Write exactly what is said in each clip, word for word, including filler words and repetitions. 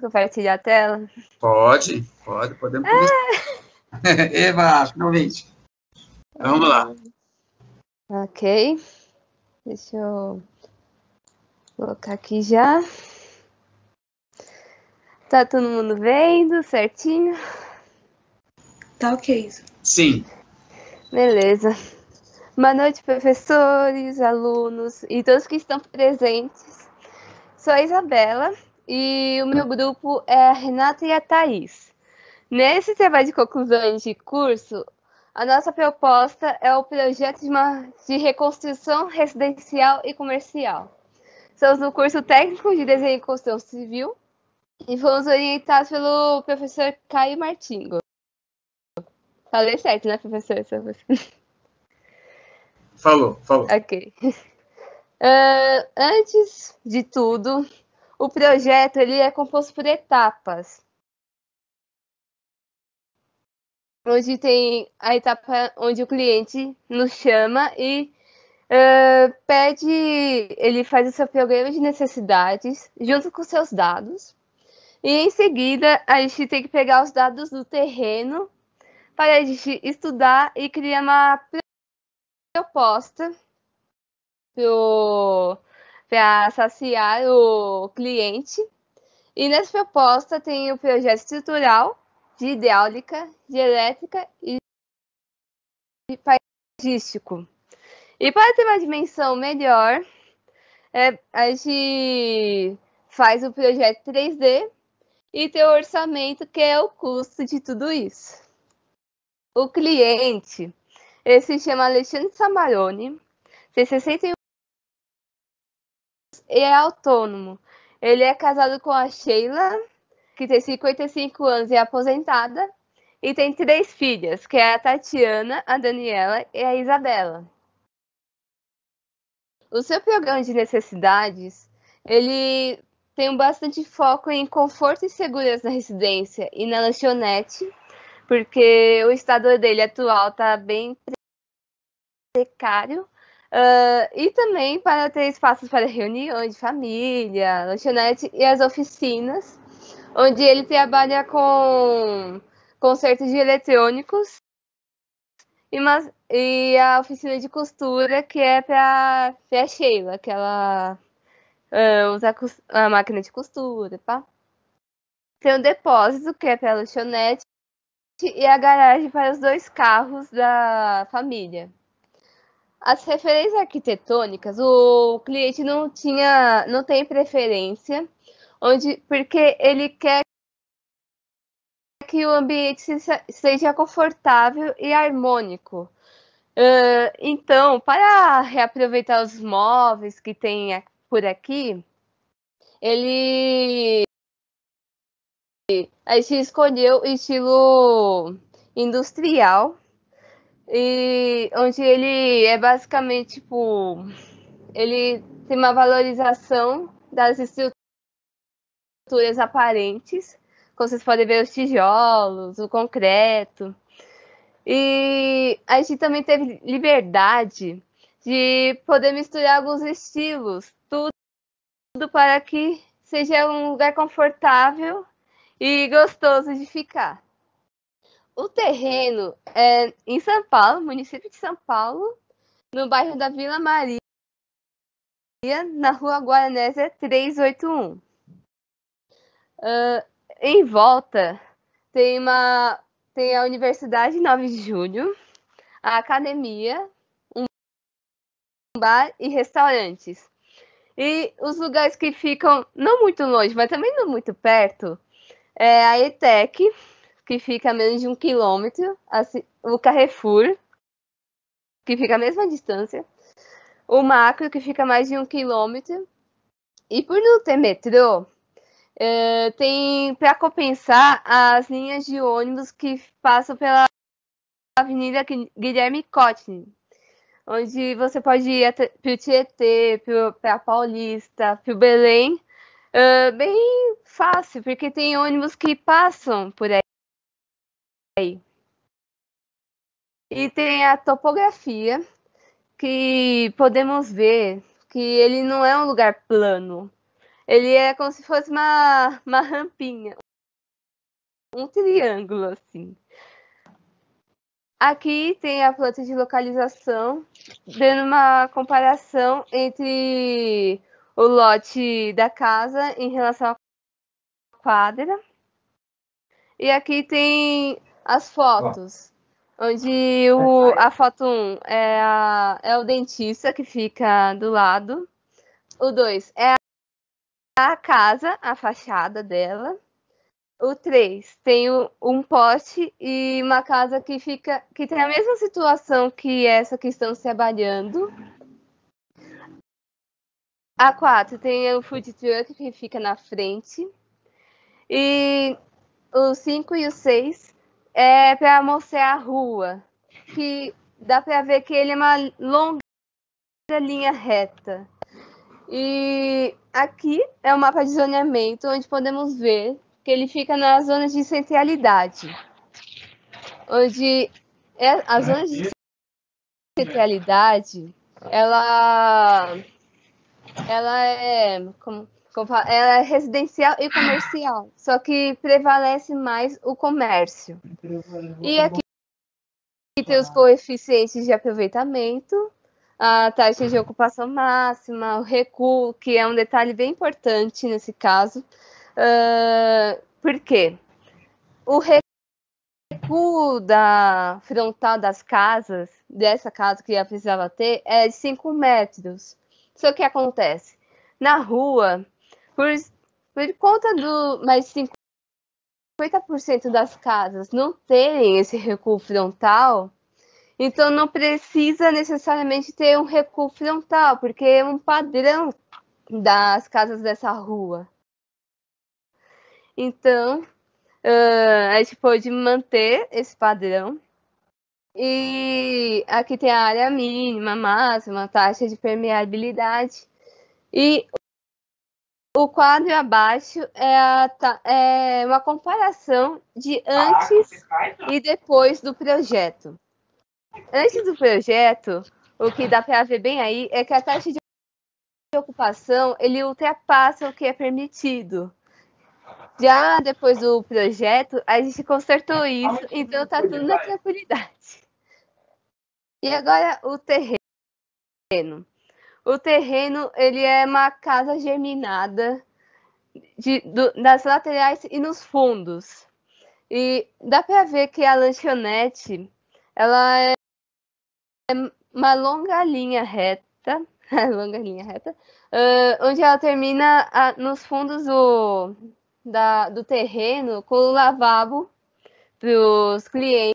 compartilhar a tela? Pode, pode, podemos começar. Eva, finalmente. Vamos lá. Ok. Deixa eu colocar aqui já. Tá todo mundo vendo certinho? Tá ok. Sim. Beleza. Boa noite, professores, alunos e todos que estão presentes. Sou a Isabela e o meu grupo é a Renata e a Thaís. Nesse trabalho de conclusões de curso, a nossa proposta é o projeto de, uma, de reconstrução residencial e comercial. Somos no curso técnico de desenho e construção civil e fomos orientados pelo professor Caio Martingo. Falei certo, né, professor? Falou, falou. Ok. Uh, antes de tudo, o projeto ele é composto por etapas. Onde tem a etapa onde o cliente nos chama e uh, pede, ele faz o seu programa de necessidades junto com seus dados. E em seguida, a gente tem que pegar os dados do terreno para a gente estudar e criar uma proposta para saciar o cliente. E nessa proposta tem o projeto estrutural, de hidráulica, de elétrica e de paisagístico. E para ter uma dimensão melhor, é, a gente faz o projeto três D e tem o orçamento, que é o custo de tudo isso. O cliente, ele se chama Alexandre Samarone, tem sessenta e um anos e é autônomo. Ele é casado com a Sheila, que tem cinquenta e cinco anos e é aposentada, e tem três filhas, que é a Tatiana, a Daniela e a Isabela. O seu programa de necessidades, ele tem bastante foco em conforto e segurança na residência e na lanchonete, porque o estado dele atual está bem precário, uh, e também para ter espaços para reuniões de família, lanchonete e as oficinas, onde ele trabalha com consertos de eletrônicos e, uma, e a oficina de costura, que é para a Sheila, que ela uh, usa a, a máquina de costura, tá? Tem o depósito, que é para a lanchonete, e a garagem para os dois carros da família. As referências arquitetônicas, o cliente não tinha, não tem preferência, onde, porque ele quer que o ambiente seja confortável e harmônico. Uh, então, para reaproveitar os móveis que tem por aqui, ele a gente escolheu o estilo industrial, e onde ele é basicamente tipo, ele tem uma valorização das estruturas aparentes, como vocês podem ver, os tijolos, o concreto. E a gente também teve liberdade de poder misturar alguns estilos, tudo, tudo para que seja um lugar confortável e gostoso de ficar. O terreno é em São Paulo, município de São Paulo, no bairro da Vila Maria, na rua Guaranésia trezentos e oitenta e um. Uh, em volta tem, uma, tem a Universidade nove de julho, a academia, um bar e restaurantes. E os lugares que ficam não muito longe, mas também não muito perto, é a ETEC, que fica a menos de um quilômetro, assim, o Carrefour, que fica a mesma distância, o Macro, que fica a mais de um quilômetro, e por não ter metrô, é, tem para compensar as linhas de ônibus que passam pela Avenida Guilherme Cottin, onde você pode ir para o Tietê, para a Paulista, para o Belém, uh, bem fácil, porque tem ônibus que passam por aí. E tem a topografia, que podemos ver que ele não é um lugar plano. Ele é como se fosse uma, uma rampinha, um triângulo, assim. Aqui tem a planta de localização, dando uma comparação entre o lote da casa em relação à quadra. E aqui tem as fotos, onde o, a foto um é, a, é o dentista que fica do lado. O dois é a casa, a fachada dela. O três tem o, um poste e uma casa que fica que tem a mesma situação que essa que estamos trabalhando. A quatro tem o food truck que fica na frente. E o cinco e o seis é para mostrar a rua, que dá para ver que ele é uma longa linha reta. E aqui é o mapa de zoneamento, onde podemos ver que ele fica na zona de centralidade, onde é, a zona de centralidade, ela, ela é, como, como fala, ela é residencial e comercial, só que prevalece mais o comércio. E aqui tem os coeficientes de aproveitamento, a taxa de ocupação máxima, o recuo, que é um detalhe bem importante nesse caso. Uh, por quê? O recuo da frontal das casas, dessa casa que ela precisava ter, é de cinco metros. Só que acontece? Na rua, por, por conta do mais de cinquenta por cento das casas não terem esse recuo frontal, então não precisa necessariamente ter um recuo frontal, porque é um padrão das casas dessa rua. Então, uh, a gente pode manter esse padrão. E aqui tem a área mínima, máxima, taxa de permeabilidade. E o quadro abaixo é, a, é uma comparação de antes e depois do projeto. Antes do projeto, o que dá para ver bem aí é que a taxa de ocupação ele ultrapassa o que é permitido. Já depois do projeto, a gente consertou isso, então tá tudo na tranquilidade. E agora o terreno. O terreno ele é uma casa germinada de, do, das laterais e nos fundos. E dá para ver que a lanchonete ela é uma longa linha reta, longa linha reta, uh, onde ela termina a, nos fundos do, da, do terreno com o lavabo para os clientes.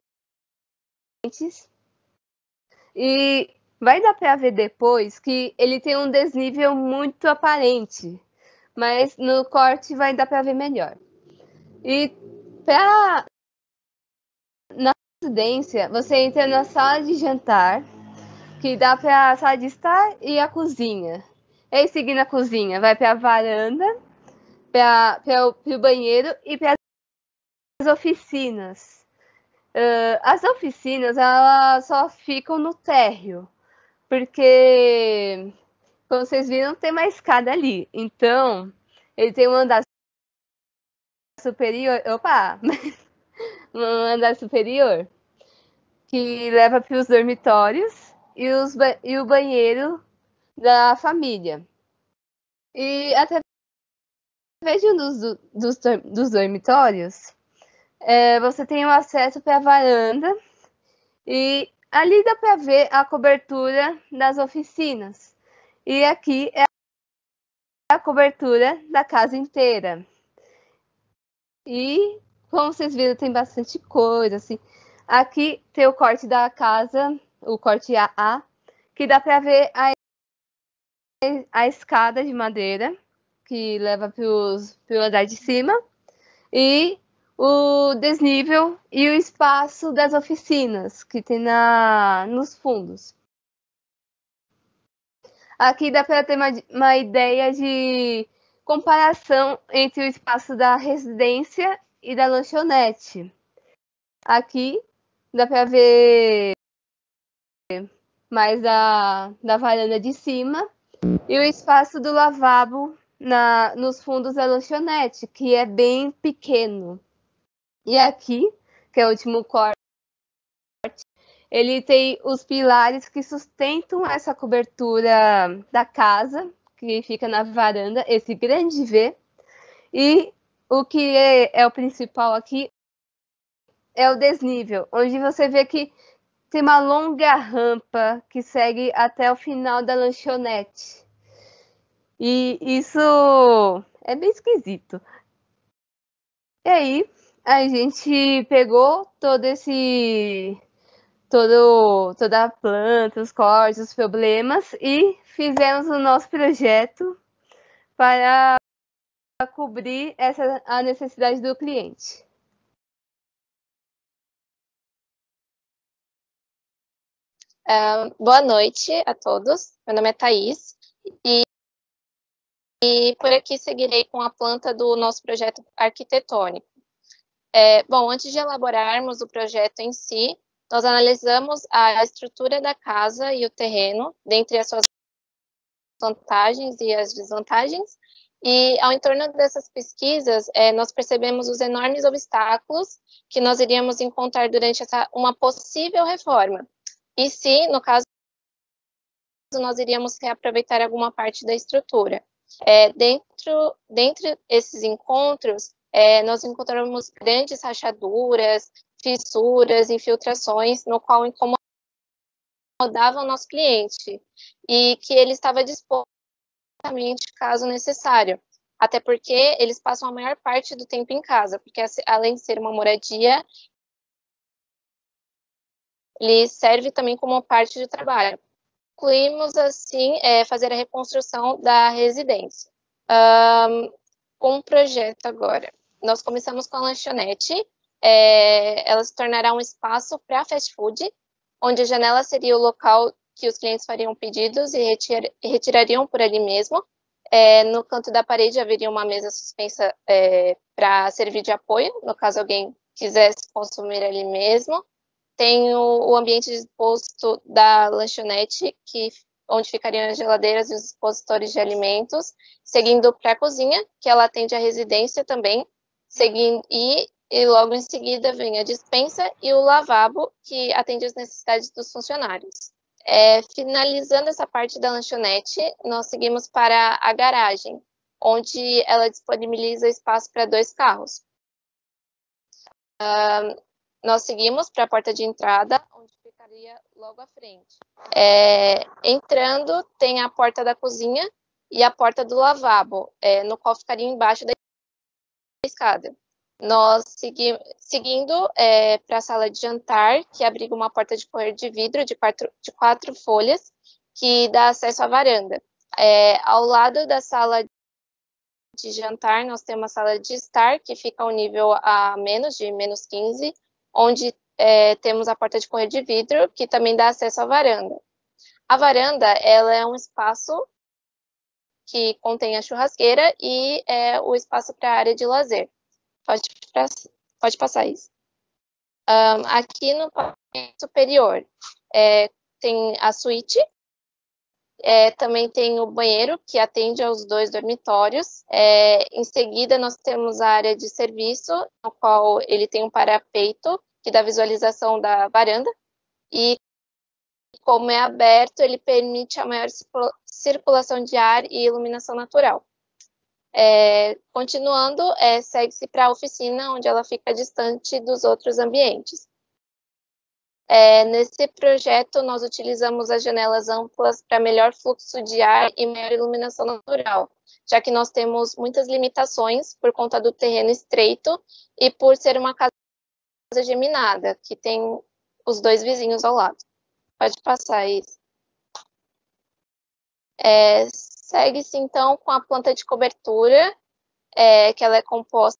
E vai dar para ver depois que ele tem um desnível muito aparente, mas no corte vai dar para ver melhor. E pra, na residência, você entra na sala de jantar, que dá para a sala de estar e a cozinha. E aí, seguindo a cozinha, vai para a varanda, para o banheiro e para as oficinas. Uh, as oficinas, elas só ficam no térreo, porque, como vocês viram, tem uma escada ali. Então, ele tem um andar superior, opa, um andar superior, que leva para os dormitórios e, os, e o banheiro da família. E através de um dos, dos, dos dormitórios, é, você tem o acesso para a varanda e ali dá para ver a cobertura das oficinas. E aqui é a cobertura da casa inteira. E, como vocês viram, tem bastante coisa, assim. Aqui tem o corte da casa, o corte A A, que dá para ver a, a escada de madeira, que leva para o andar de cima, e o desnível e o espaço das oficinas, que tem na, nos fundos. Aqui dá para ter uma, uma ideia de comparação entre o espaço da residência e da lanchonete. Aqui dá para ver mais da, da varanda de cima e o espaço do lavabo na, nos fundos da lanchonete, que é bem pequeno. E aqui, que é o último corte, ele tem os pilares que sustentam essa cobertura da casa, que fica na varanda, esse grande V. E o que é, é o principal aqui é o desnível, onde você vê que tem uma longa rampa que segue até o final da lanchonete. E isso é bem esquisito. E aí, a gente pegou todo esse... Todo, toda a planta, os cortes, os problemas e fizemos o nosso projeto para cobrir essa, a necessidade do cliente. Uh, boa noite a todos, meu nome é Thaís e, e por aqui seguirei com a planta do nosso projeto arquitetônico. É, bom, antes de elaborarmos o projeto em si, nós analisamos a estrutura da casa e o terreno, dentre as suas vantagens e as desvantagens, e ao entorno dessas pesquisas, é, nós percebemos os enormes obstáculos que nós iríamos encontrar durante essa, uma possível reforma. E se, no caso, nós iríamos reaproveitar alguma parte da estrutura. É, dentro, dentre esses encontros, é, nós encontramos grandes rachaduras, fissuras, infiltrações, no qual incomodava o nosso cliente, e que ele estava disposto caso necessário, até porque eles passam a maior parte do tempo em casa, porque além de ser uma moradia, ele serve também como parte de trabalho. Concluímos, assim, é, fazer a reconstrução da residência. Um, com um projeto agora. Nós começamos com a lanchonete, é, ela se tornará um espaço para fast food, onde a janela seria o local que os clientes fariam pedidos e retir, retirariam por ali mesmo. É, no canto da parede haveria uma mesa suspensa é, para servir de apoio, no caso alguém quisesse consumir ali mesmo. Tem o, o ambiente disposto da lanchonete, que, onde ficariam as geladeiras e os expositores de alimentos, seguindo para a cozinha, que ela atende a residência também, seguindo, e, e logo em seguida vem a despensa e o lavabo, que atende às necessidades dos funcionários. É, finalizando essa parte da lanchonete, nós seguimos para a garagem, onde ela disponibiliza espaço para dois carros. Uh, nós seguimos para a porta de entrada, onde ficaria logo à frente. É, entrando, tem a porta da cozinha e a porta do lavabo, é, no qual ficaria embaixo da escada. Nós segui seguindo é, para a sala de jantar, que abriga uma porta de correr de vidro de quatro, de quatro folhas, que dá acesso à varanda. É, ao lado da sala de jantar, nós temos a sala de estar, que fica ao nível a menos de menos quinze, onde é, temos a porta de correr de vidro, que também dá acesso à varanda. A varanda, ela é um espaço que contém a churrasqueira e é o espaço para a área de lazer. Pode, pode passar isso. Um, aqui no pavimento superior é, tem a suíte, é, também tem o banheiro, que atende aos dois dormitórios. É, em seguida, nós temos a área de serviço, no qual ele tem um parapeito, que dá visualização da varanda. E como é aberto, ele permite a maior circulação de ar e iluminação natural. É, continuando, é, segue-se para a oficina, onde ela fica distante dos outros ambientes. É, nesse projeto, nós utilizamos as janelas amplas para melhor fluxo de ar e maior iluminação natural, já que nós temos muitas limitações por conta do terreno estreito e por ser uma casa geminada, que tem os dois vizinhos ao lado. Pode passar isso. É, segue-se, então, com a planta de cobertura, é, que ela é composta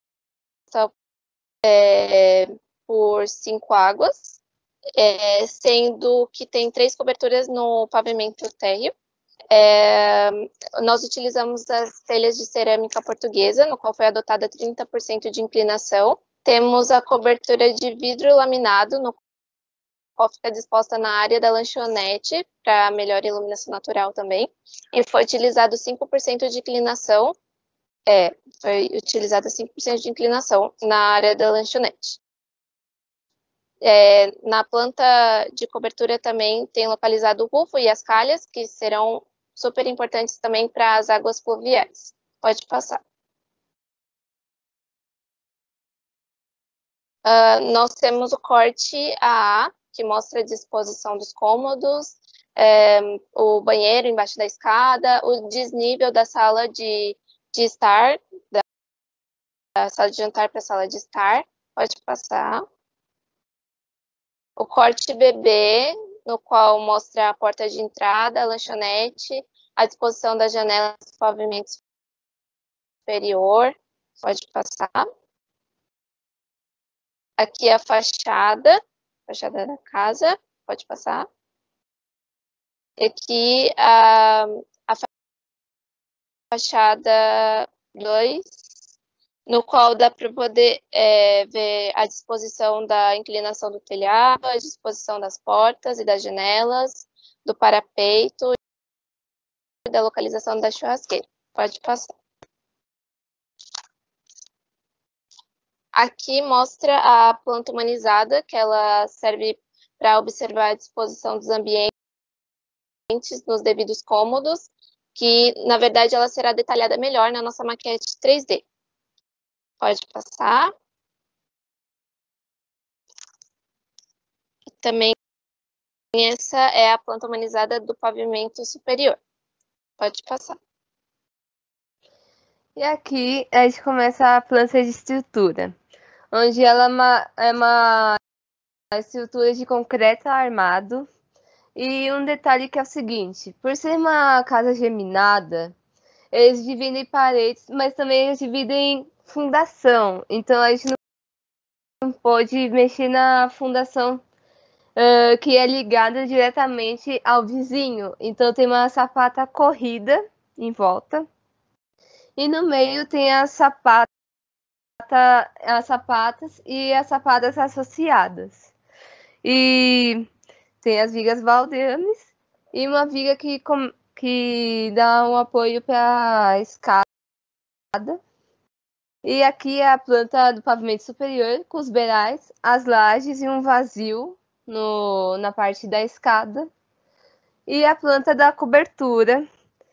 é, por cinco águas, é, sendo que tem três coberturas no pavimento térreo. É, nós utilizamos as telhas de cerâmica portuguesa, no qual foi adotada trinta por cento de inclinação. Temos a cobertura de vidro laminado, no qual fica disposta na área da lanchonete para melhor iluminação natural também. E foi utilizado cinco por cento de inclinação, é, foi utilizado cinco por cento de inclinação na área da lanchonete. É, na planta de cobertura também tem localizado o rufo e as calhas, que serão super importantes também para as águas pluviais. Pode passar. Uh, nós temos o corte A A, que mostra a disposição dos cômodos, é, o banheiro embaixo da escada, o desnível da sala de, de estar, da, da sala de jantar para a sala de estar. Pode passar. O corte B B, no qual mostra a porta de entrada, a lanchonete, a disposição das janelas do pavimento superior. Pode passar. Aqui a fachada, fachada da casa, pode passar. E aqui a, a fachada dois, no qual dá para poder é, ver a disposição da inclinação do telhado, a disposição das portas e das janelas, do parapeito e da localização da churrasqueira. Pode passar. Aqui mostra a planta humanizada, que ela serve para observar a disposição dos ambientes nos devidos cômodos, que, na verdade, ela será detalhada melhor na nossa maquete três D. Pode passar. E também essa é a planta humanizada do pavimento superior. Pode passar. E aqui a gente começa a planta de estrutura, onde ela é uma, é uma estrutura de concreto armado. E um detalhe que é o seguinte, por ser uma casa geminada, eles dividem paredes, mas também eles dividem fundação. Então a gente não pode mexer na fundação uh, que é ligada diretamente ao vizinho. Então tem uma sapata corrida em volta. E no meio tem as, sapata, as sapatas e as sapatas associadas. E tem as vigas valdames e uma viga que, que dá um apoio para a escada. E aqui é a planta do pavimento superior, com os beirais, as lajes e um vazio no, na parte da escada. E a planta da cobertura,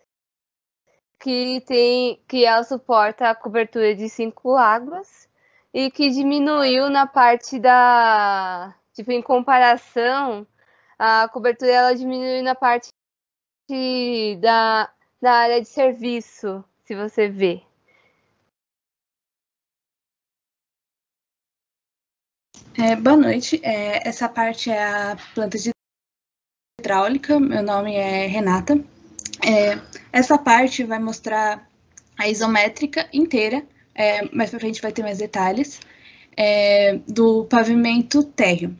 que tem que ela suporta a cobertura de cinco águas e que diminuiu na parte da, tipo, em comparação, a cobertura ela diminuiu na parte de, da, da área de serviço, se você ver. É, boa noite, é, essa parte é a planta de hidráulica, meu nome é Renata. É, essa parte vai mostrar a isométrica inteira, é, mais pra frente vai ter mais detalhes, é, do pavimento térreo.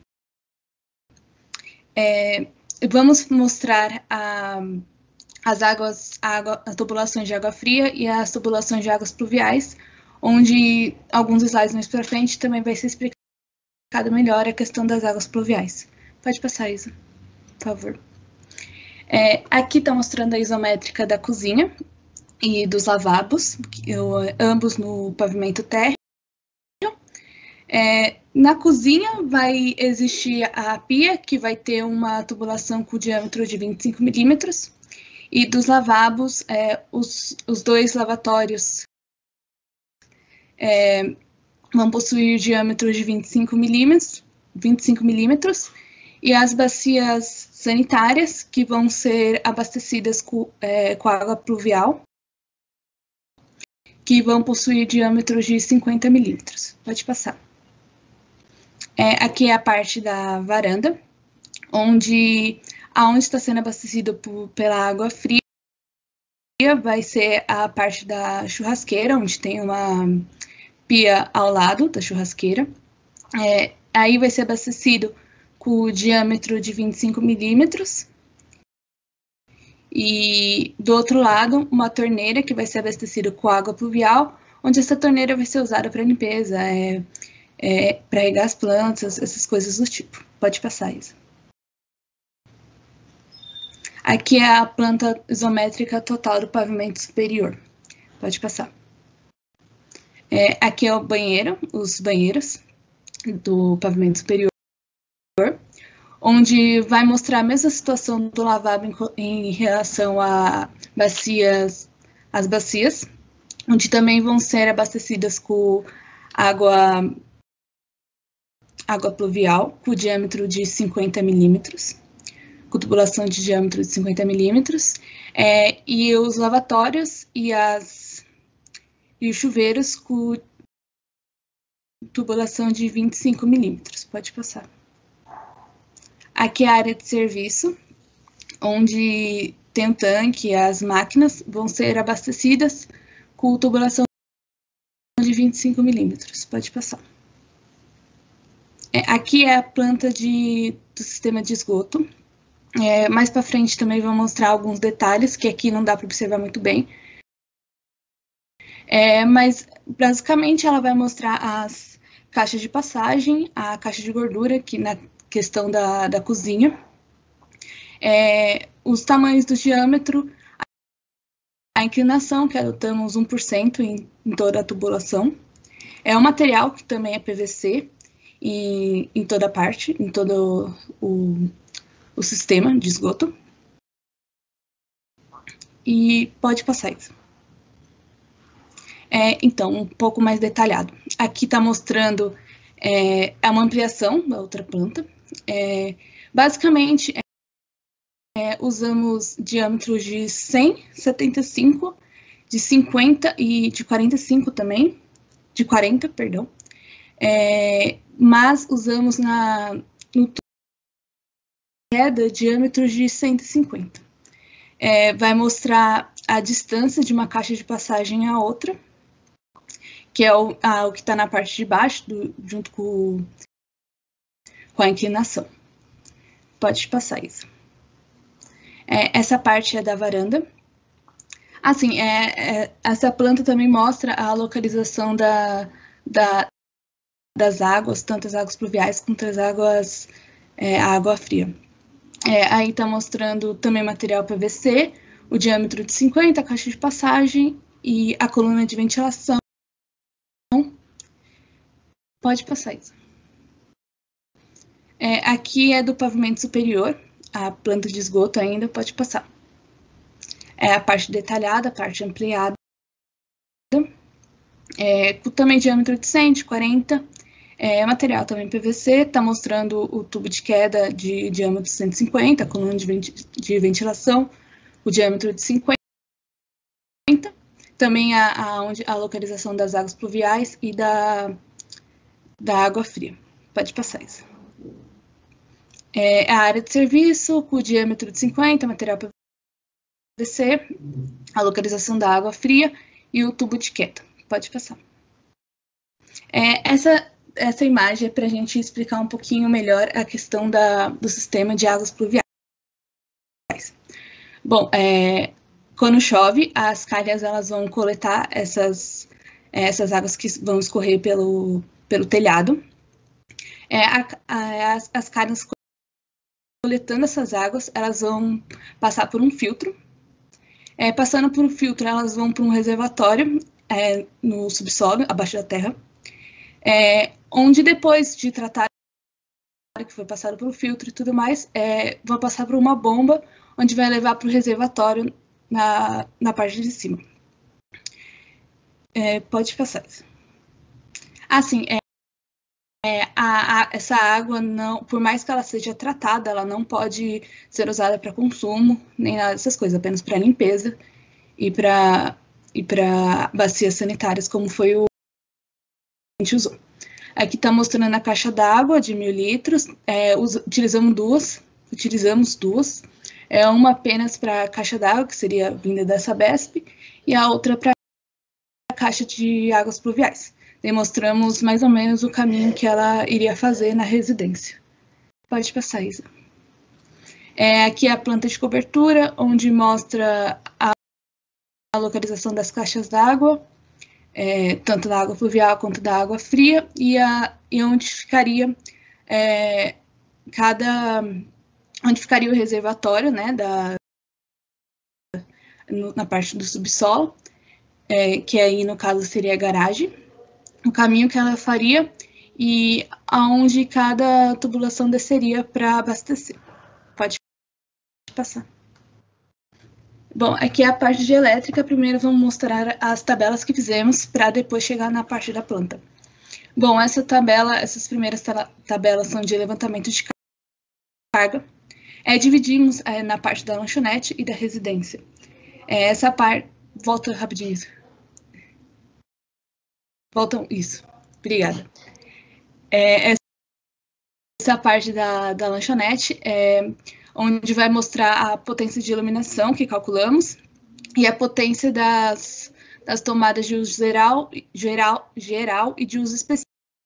É, vamos mostrar a, as águas, a água, as tubulações de água fria e as tubulações de águas pluviais, onde alguns slides mais pra frente também vai ser explicado melhor a questão das águas pluviais. Pode passar, Isa, por favor. É, aqui está mostrando a isométrica da cozinha e dos lavabos, eu, ambos no pavimento térreo. É, na cozinha vai existir a pia, que vai ter uma tubulação com diâmetro de vinte e cinco milímetros, e dos lavabos, é, os, os dois lavatórios é, vão possuir diâmetro de vinte e cinco milímetros, vinte e cinco milímetros, e as bacias sanitárias, que vão ser abastecidas com, é, com água pluvial, que vão possuir diâmetro de cinquenta milímetros. Pode passar. É, aqui é a parte da varanda, onde aonde está sendo abastecido por, pela água fria, vai ser a parte da churrasqueira, onde tem uma pia ao lado da churrasqueira. É, aí vai ser abastecido com o diâmetro de vinte e cinco milímetros. E do outro lado, uma torneira que vai ser abastecida com água pluvial, onde essa torneira vai ser usada para limpeza, é, é, para regar as plantas, essas coisas do tipo. Pode passar, Isa. Aqui é a planta isométrica total do pavimento superior. Pode passar. É, aqui é o banheiro, os banheiros do pavimento superior, onde vai mostrar a mesma situação do lavabo em, em relação a bacias, as bacias, onde também vão ser abastecidas com água, água pluvial, com diâmetro de cinquenta milímetros, com tubulação de diâmetro de cinquenta milímetros, é, e os lavatórios e, as, e os chuveiros com tubulação de vinte e cinco milímetros. Pode passar. Aqui é a área de serviço, onde tem um tanque e as máquinas vão ser abastecidas com tubulação de vinte e cinco milímetros. Pode passar. É, aqui é a planta de, do sistema de esgoto. É, mais para frente também vou mostrar alguns detalhes, que aqui não dá para observar muito bem. É, mas, basicamente, ela vai mostrar as caixas de passagem, a caixa de gordura, aqui na questão da, da cozinha, é, os tamanhos do diâmetro, a inclinação, que adotamos um por cento em, em toda a tubulação. É o material, que também é P V C, e, em toda parte, em todo o, o sistema de esgoto. E pode passar isso. É, então, um pouco mais detalhado. Aqui está mostrando é, uma ampliação da outra planta. É, basicamente, é, usamos diâmetros de cem, setenta e cinco, de cinquenta e de quarenta e cinco também, de quarenta, perdão. É, mas usamos na, no queda diâmetros de cento e cinquenta. É, vai mostrar a distância de uma caixa de passagem à outra, que é o, a, o que está na parte de baixo, do, junto com, com a inclinação. Pode passar isso. É, essa parte é da varanda. Assim, é, é, essa planta também mostra a localização da, da, das águas, tanto as águas pluviais quanto as águas, é, a água fria. É, aí está mostrando também material P V C, o diâmetro de cinquenta, a caixa de passagem e a coluna de ventilação. Pode passar isso. É, aqui é do pavimento superior, a planta de esgoto ainda pode passar. É a parte detalhada, a parte ampliada. É, com também diâmetro de cem, de quarenta. É, material também P V C, está mostrando o tubo de queda de diâmetro de cento e cinquenta, a coluna de, venti de ventilação, o diâmetro de cinquenta. Também a, a, onde, a localização das águas pluviais e da... da água fria. Pode passar isso. É a área de serviço, com o diâmetro de cinquenta, material P V C, a localização da água fria e o tubo de queda. Pode passar. É, essa, essa imagem é para a gente explicar um pouquinho melhor a questão da, do sistema de águas pluviais. Bom, é, quando chove, as calhas elas vão coletar essas, essas águas que vão escorrer pelo pelo telhado. É, a, a, as, as calhas coletando essas águas, elas vão passar por um filtro. É, passando por um filtro, elas vão para um reservatório é, no subsolo, abaixo da terra, é, onde depois de tratar que foi passado pelo filtro e tudo mais, é, vão passar por uma bomba, onde vai levar para o reservatório na, na parte de cima. É, pode passar isso. Assim, é, é, a, a, essa água, não, por mais que ela seja tratada, ela não pode ser usada para consumo, nem nada dessas coisas, apenas para limpeza e para e para bacias sanitárias, como foi o que a gente usou. Aqui está mostrando a caixa d'água de mil litros, é, us, utilizamos duas, utilizamos duas, é, uma apenas para a caixa d'água, que seria vinda da Sabesp, e a outra para a caixa de águas pluviais. Demonstramos mais ou menos o caminho que ela iria fazer na residência. Pode passar, Isa. É, aqui é a planta de cobertura, onde mostra a, a localização das caixas d'água, é, tanto da água pluvial quanto da água fria, e, a, e onde ficaria é, cada, onde ficaria o reservatório, né, da, no, na parte do subsolo, é, que aí no caso seria a garagem, o caminho que ela faria e aonde cada tubulação desceria para abastecer. Pode passar. Bom, aqui é a parte de elétrica. Primeiro vamos mostrar as tabelas que fizemos para depois chegar na parte da planta. Bom, essa tabela, essas primeiras tabelas são de levantamento de carga. É, dividimos é, na parte da lanchonete e da residência. É, essa parte... Volta rapidinho isso. Voltam isso. Obrigada. É, essa parte da, da lanchonete é onde vai mostrar a potência de iluminação que calculamos e a potência das, das tomadas de uso geral, geral, geral e de uso específico.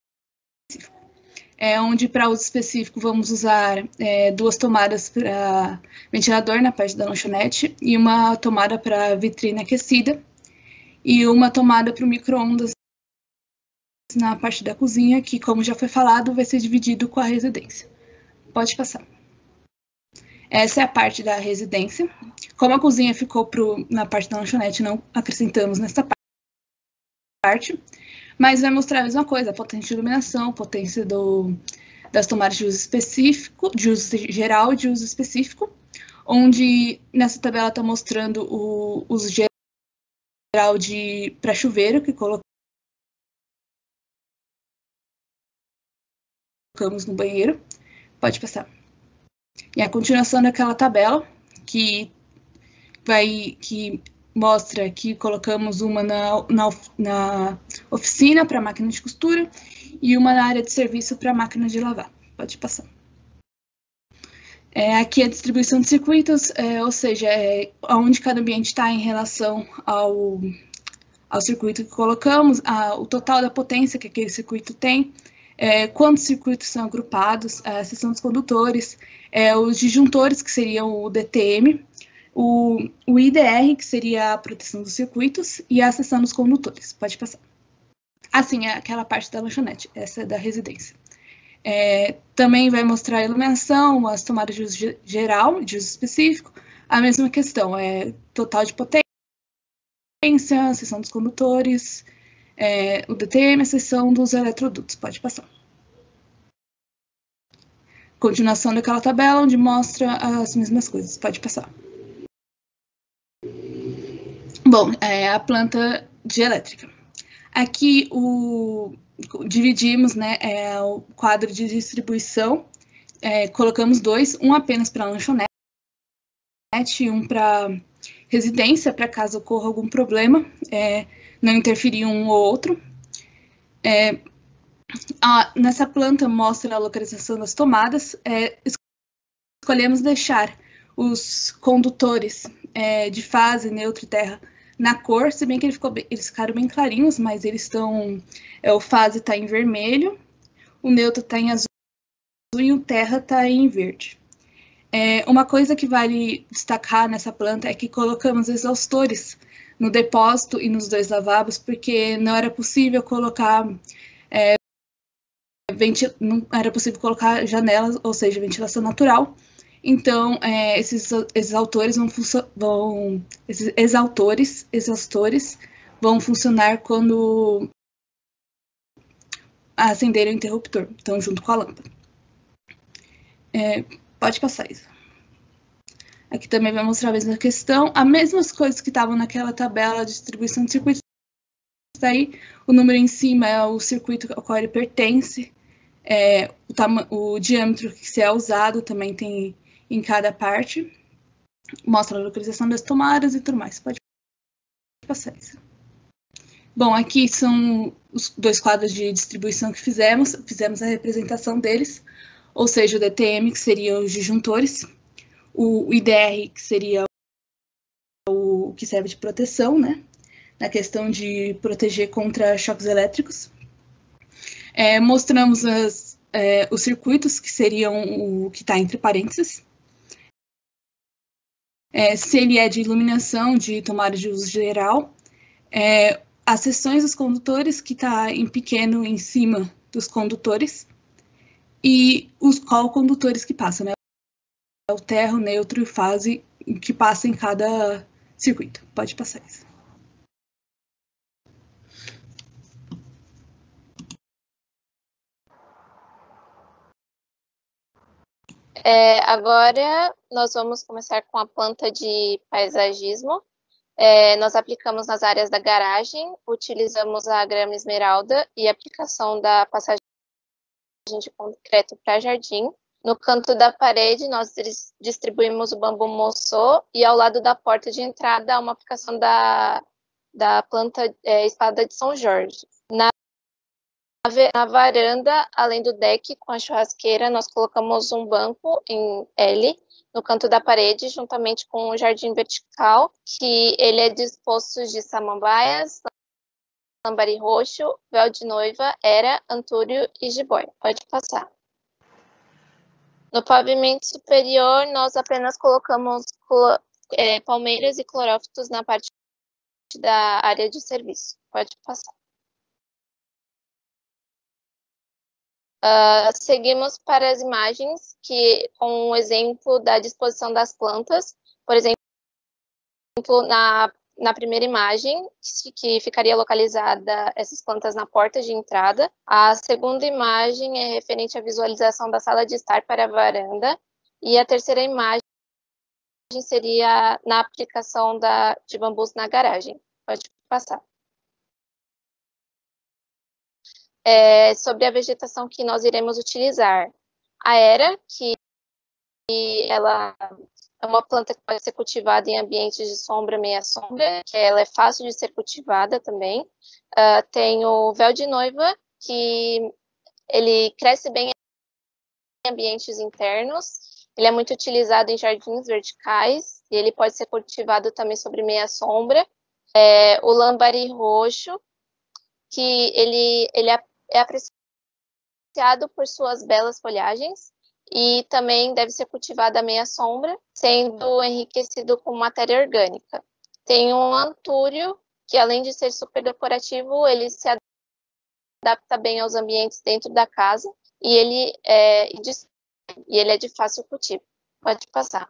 É onde, para uso específico, vamos usar é, duas tomadas para ventilador na parte da lanchonete e uma tomada para vitrine aquecida e uma tomada para o micro-ondas na parte da cozinha, que, como já foi falado, vai ser dividido com a residência. Pode passar. Essa é a parte da residência. Como a cozinha ficou pro, na parte da lanchonete, não acrescentamos nessa parte, mas vai mostrar a mesma coisa, a potência de iluminação, potência do, das tomadas de uso específico, de uso geral e de uso específico, onde nessa tabela está mostrando o uso geral de para chuveiro, que colocamos colocamos no banheiro. Pode passar. E a continuação daquela tabela que vai que mostra que colocamos uma na, na, na oficina para máquina de costura e uma na área de serviço para máquina de lavar. Pode passar. É, aqui a distribuição de circuitos, é, ou seja, é, onde cada ambiente está em relação ao, ao circuito que colocamos, a, o total da potência que aquele circuito tem, É, quantos circuitos são agrupados, a seção dos condutores, é, os disjuntores, que seriam o D T M, o, o I D R, que seria a proteção dos circuitos, e a seção dos condutores. Pode passar. Assim, é aquela parte da lanchonete, essa é da residência. É, também vai mostrar a iluminação, as tomadas de uso geral, de uso específico, a mesma questão, é total de potência, a seção dos condutores, É, o D T M, a seção dos eletrodutos. Pode passar. Continuação daquela tabela, onde mostra as mesmas coisas. Pode passar. Bom, é a planta de elétrica. Aqui o, dividimos, né, é, o quadro de distribuição. É, colocamos dois, um apenas para lanchonete e um para residência, para caso ocorra algum problema. É, não interferir um ou outro. É, a, nessa planta mostra a localização das tomadas. É, escolhemos deixar os condutores é, de fase, neutro e terra na cor, se bem que ele ficou bem, eles ficaram bem clarinhos, mas eles estão... É, o fase está em vermelho, o neutro está em azul e o terra está em verde. É, uma coisa que vale destacar nessa planta é que colocamos exaustores no depósito e nos dois lavabos, porque não era possível colocar é, não era possível colocar janelas, ou seja, ventilação natural. Então, é, esses exaustores vão, vão esses exaustores, exaustores vão funcionar quando acender o interruptor, então junto com a lâmpada. É, pode passar isso. Aqui também vai mostrar a mesma questão, as mesmas coisas que estavam naquela tabela de distribuição de circuitos. Aí, o número em cima é o circuito ao qual ele pertence, é, o, o diâmetro que se é usado também tem em cada parte, mostra a localização das tomadas e tudo mais. Pode passar isso. Bom, aqui são os dois quadros de distribuição que fizemos, fizemos a representação deles, ou seja, o D T M, que seriam os disjuntores, o I D R, que seria o que serve de proteção, né, na questão de proteger contra choques elétricos. É, mostramos as, é, os circuitos, que seriam o que está entre parênteses. É, se ele é de iluminação, de tomada de uso geral. É, as seções dos condutores, que está em pequeno em cima dos condutores. E os qual condutores que passam, né? O terra, o neutro e o fase que passa em cada circuito. Pode passar isso. É, agora nós vamos começar com a planta de paisagismo. É, nós aplicamos nas áreas da garagem, utilizamos a grama esmeralda e a aplicação da passagem de concreto para jardim. No canto da parede, nós distribuímos o bambu moçô e ao lado da porta de entrada, uma aplicação da, da planta é, espada de São Jorge. Na, na varanda, além do deck com a churrasqueira, nós colocamos um banco em L no canto da parede, juntamente com um jardim vertical, que ele é disposto de samambaias, lambari roxo, véu de noiva, era, antúrio e jiboia. Pode passar. No pavimento superior, nós apenas colocamos é, palmeiras e clorófitos na parte da área de serviço. Pode passar. Uh, seguimos para as imagens, que com um exemplo da disposição das plantas. Por exemplo, na, na primeira imagem, que ficaria localizada essas plantas na porta de entrada. A segunda imagem é referente à visualização da sala de estar para a varanda. E a terceira imagem seria na aplicação da, de bambus na garagem. Pode passar. É, sobre a vegetação que nós iremos utilizar. A era, que ela é uma planta que pode ser cultivada em ambientes de sombra, meia sombra, que ela é fácil de ser cultivada também. Uh, tem o véu de noiva, que ele cresce bem em ambientes internos. Ele é muito utilizado em jardins verticais, e ele pode ser cultivado também sobre meia sombra. É, o lambari roxo, que ele, ele é é apreciado por suas belas folhagens e também deve ser cultivado à meia sombra, sendo enriquecido com matéria orgânica. Tem um antúrio, que além de ser super decorativo, ele se adapta bem aos ambientes dentro da casa e ele é, e ele é de fácil cultivo. Pode passar.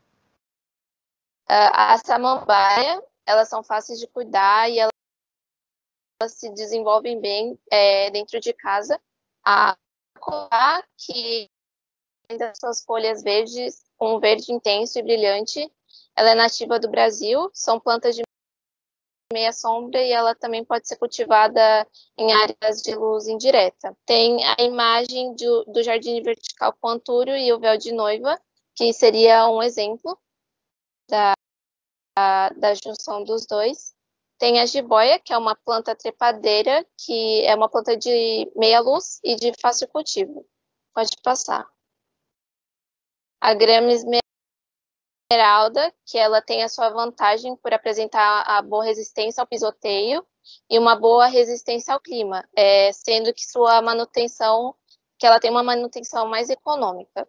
A samambaia, elas são fáceis de cuidar e elas elas se desenvolvem bem é, dentro de casa. A coá, que tem das suas folhas verdes, com um verde intenso e brilhante, ela é nativa do Brasil, são plantas de meia sombra e ela também pode ser cultivada em áreas de luz indireta. Tem a imagem do, do jardim vertical com antúrio e o véu de noiva, que seria um exemplo da, da, da junção dos dois. Tem a jiboia, que é uma planta trepadeira, que é uma planta de meia luz e de fácil cultivo. Pode passar. A grama esmeralda, que ela tem a sua vantagem por apresentar a boa resistência ao pisoteio e uma boa resistência ao clima, é, sendo que sua manutenção, que ela tem uma manutenção mais econômica.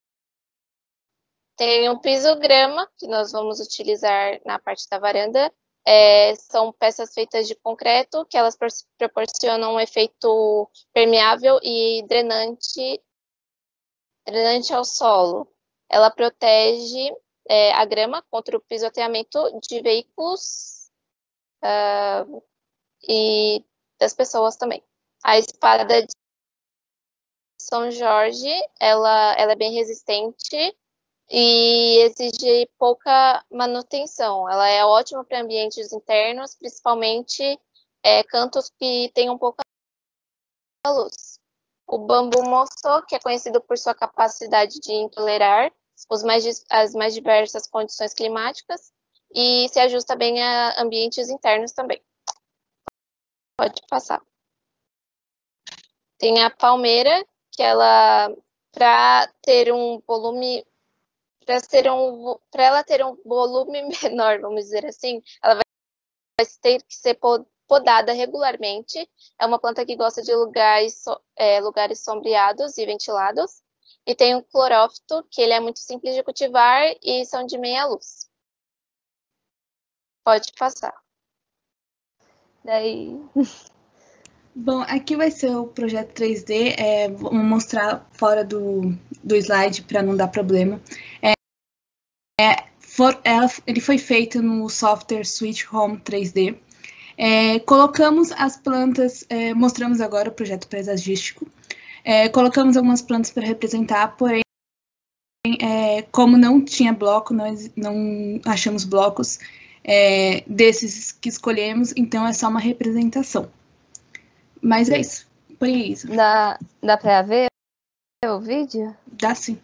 Tem um pisograma, que nós vamos utilizar na parte da varanda. É, são peças feitas de concreto, que elas proporcionam um efeito permeável e drenante, drenante ao solo. Ela protege é, a grama contra o pisoteamento de veículos uh, e das pessoas também. A espada de São Jorge, ela, ela é bem resistente e exige pouca manutenção. Ela é ótima para ambientes internos, principalmente é, cantos que tenham pouca luz. O bambu moçô, que é conhecido por sua capacidade de tolerar os mais, as mais diversas condições climáticas e se ajusta bem a ambientes internos também. Pode passar. Tem a palmeira, que ela, para ter um volume Para ser um, para ela ter um volume menor, vamos dizer assim, ela vai, vai ter que ser podada regularmente. É uma planta que gosta de lugares, é, lugares sombreados e ventilados. E tem um clorófito, que ele é muito simples de cultivar e são de meia luz. Pode passar. Daí... Bom, aqui vai ser o projeto três D. É, vou mostrar fora do, do slide para não dar problema. É, É, for, ela, ele foi feito no software Switch Home três D. É, colocamos as plantas, é, mostramos agora o projeto paisagístico. É, colocamos algumas plantas para representar, porém, é, como não tinha bloco, nós não achamos blocos é, desses que escolhemos, então é só uma representação. Mas é isso. Põe aí, Isa. Dá, dá pra ver o vídeo? Dá sim.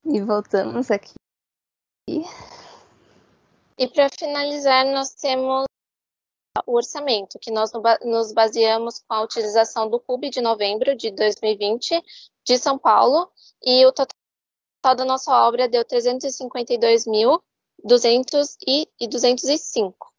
E voltamos aqui. E para finalizar, nós temos o orçamento, que nós nos baseamos com a utilização do C U B de novembro de dois mil e vinte de São Paulo, e o total da nossa obra deu trezentos e cinquenta e dois mil duzentos e duzentos e cinco.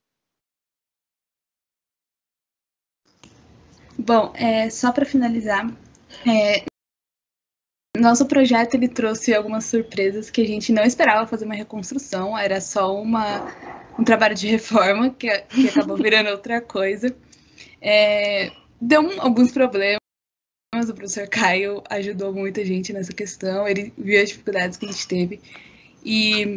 Bom, é, só para finalizar, é, nosso projeto ele trouxe algumas surpresas que a gente não esperava fazer uma reconstrução, era só uma, um trabalho de reforma que, que acabou virando outra coisa. É, deu um, alguns problemas, o professor Caio ajudou muito a gente nessa questão, ele viu as dificuldades que a gente teve. E.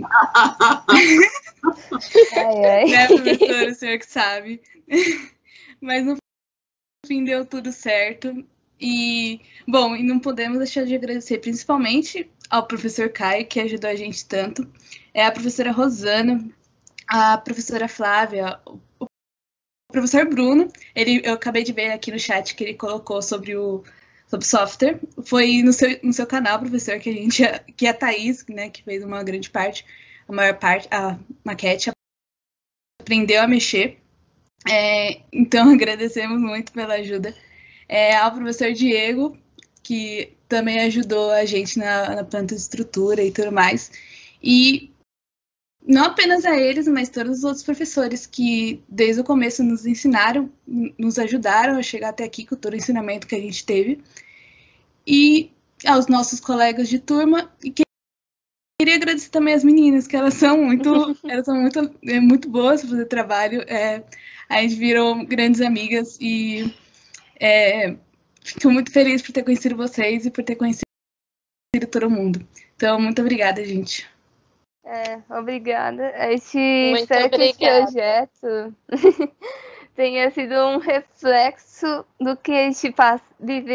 Ai, ai. Né, professor, o senhor que sabe. Mas no fim deu tudo certo. E, bom, e não podemos deixar de agradecer principalmente ao professor Caio, que ajudou a gente tanto, é a professora Rosana, a professora Flávia, o professor Bruno, ele, eu acabei de ver aqui no chat que ele colocou sobre o sobre software, foi no seu, no seu canal, professor, que a gente, que a Thaís, né, que fez uma grande parte, a maior parte, a maquete, aprendeu a mexer, é, então agradecemos muito pela ajuda. É, ao professor Diego, que também ajudou a gente na, na planta de estrutura e tudo mais. E não apenas a eles, mas todos os outros professores que desde o começo nos ensinaram, nos ajudaram a chegar até aqui com todo o ensinamento que a gente teve. E aos nossos colegas de turma. E que, queria agradecer também as meninas, que elas são muito, elas são muito, é, muito boas para fazer trabalho. É, a gente virou grandes amigas e... É, fico muito feliz por ter conhecido vocês e por ter conhecido todo mundo. Então, muito obrigada, gente. É, obrigada. Este, Muito espero que esse obrigada. projeto tenha sido um reflexo do que a gente pass- viveu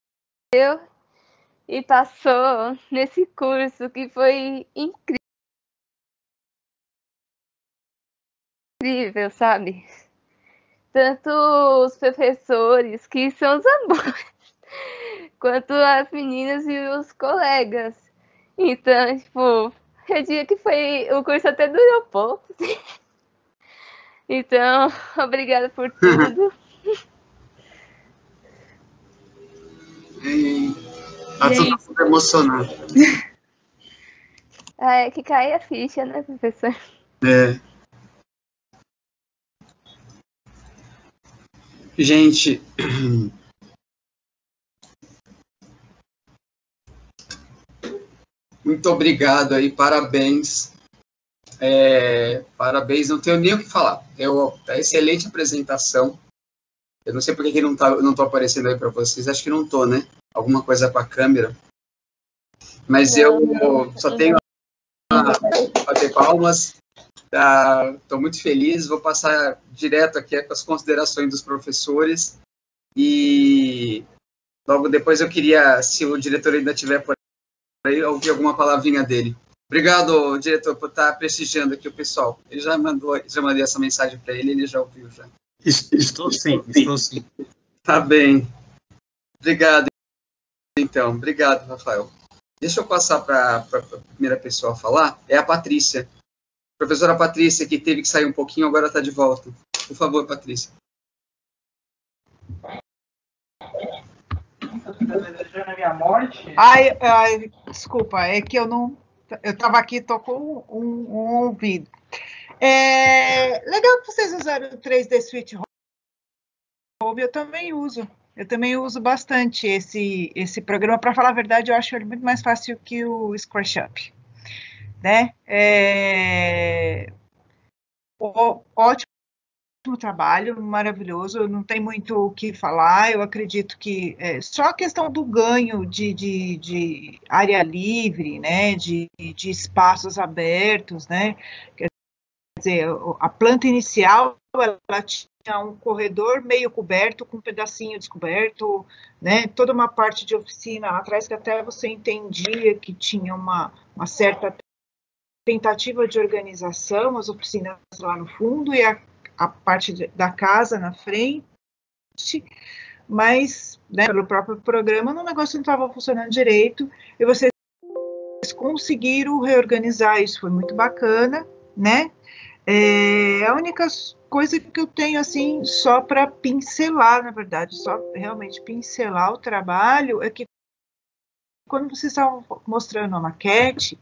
e passou nesse curso, que foi incrível, sabe? Tanto os professores, que são os amores, quanto as meninas e os colegas. Então, tipo, eu diria que foi, o curso até durou pouco. Então, obrigada por tudo. E tá todo mundo emocionado. Ah, é que cai a ficha, né, professor? É. Gente, muito obrigado aí, parabéns. É, parabéns, não tenho nem o que falar. Eu, tá excelente apresentação. Eu não sei por que que não tá, não tô aparecendo aí para vocês. Acho que não tô, né? Alguma coisa com a câmera. Mas não, eu não. Só tenho a bater palmas. Estou muito feliz. Vou passar direto aqui com as considerações dos professores. E logo depois eu queria, se o diretor ainda tiver por aí, ouvir alguma palavrinha dele. Obrigado, diretor, por estar prestigiando aqui o pessoal. Ele já mandou, já mandei essa mensagem para ele, ele já ouviu já. Estou sim, estou sim. Tá bem. Obrigado, então. Obrigado, Rafael. Deixa eu passar para a primeira pessoa a falar. É a Patrícia. Professora Patrícia, que teve que sair um pouquinho, agora está de volta. Por favor, Patrícia. Desejando a minha morte? Ai, ai, desculpa, é que eu não... Eu estava aqui, tocou um, um ouvido. É legal que vocês usaram o três D Suite Home, eu também uso. Eu também uso bastante esse, esse programa. Para falar a verdade, eu acho ele muito mais fácil que o SquareShop. Né? É... Ó, ótimo trabalho, maravilhoso, não tem muito o que falar, eu acredito que é só a questão do ganho de, de, de área livre, né, de, de espaços abertos, né, quer dizer, a planta inicial, ela tinha um corredor meio coberto, com um pedacinho descoberto, né, toda uma parte de oficina lá atrás, que até você entendia que tinha uma, uma certa tentativa de organização, as oficinas lá no fundo, e a a parte de, da casa na frente, mas, né, pelo próprio programa, o negócio não estava funcionando direito, e vocês conseguiram reorganizar isso, foi muito bacana, né? É, a única coisa que eu tenho, assim, só para pincelar, na verdade, só realmente pincelar o trabalho, é que quando vocês estavam mostrando a maquete,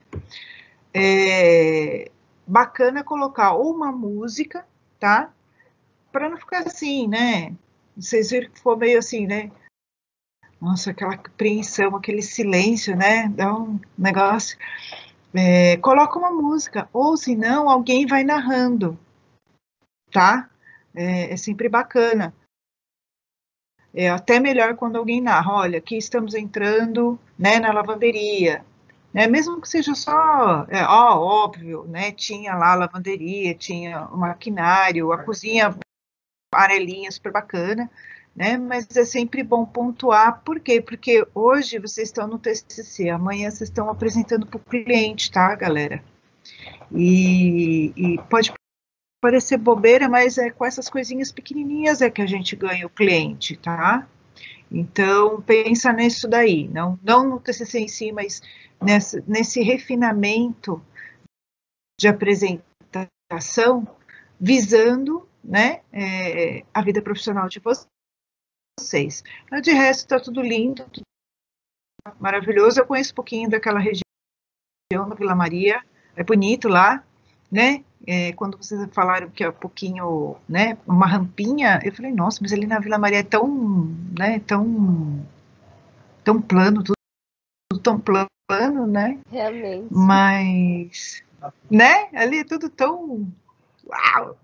é bacana colocar ou uma música, tá? Para não ficar assim, né? Vocês viram que ficou meio assim, né? Nossa, aquela apreensão, aquele silêncio, né? Dá um negócio. É, coloca uma música, ou se não, alguém vai narrando, tá? É, é sempre bacana. É até melhor quando alguém narra. Olha, aqui estamos entrando, né, na lavanderia. Né, mesmo que seja só, é, ó, óbvio, né? Tinha lá a lavanderia, tinha o maquinário, a cozinha amarelinha, super bacana. Né? Mas é sempre bom pontuar, por quê? Porque hoje vocês estão no T C C, amanhã vocês estão apresentando para o cliente, tá, galera? E, e pode parecer bobeira, mas é com essas coisinhas pequenininhas é que a gente ganha o cliente, tá? Então, pensa nisso daí, não, não no T C C em si, mas nessa, nesse refinamento de apresentação, visando, né, é, a vida profissional de vocês. Vocês. Mas de resto está tudo lindo, tudo maravilhoso. Eu conheço um pouquinho daquela região da Vila Maria, é bonito lá, né? É, quando vocês falaram que é um pouquinho, né, uma rampinha, eu falei, nossa, mas ali na Vila Maria é tão, né, tão, tão plano, tudo, tudo tão plano, né? Realmente. Mas, né? Ali é tudo tão, uau!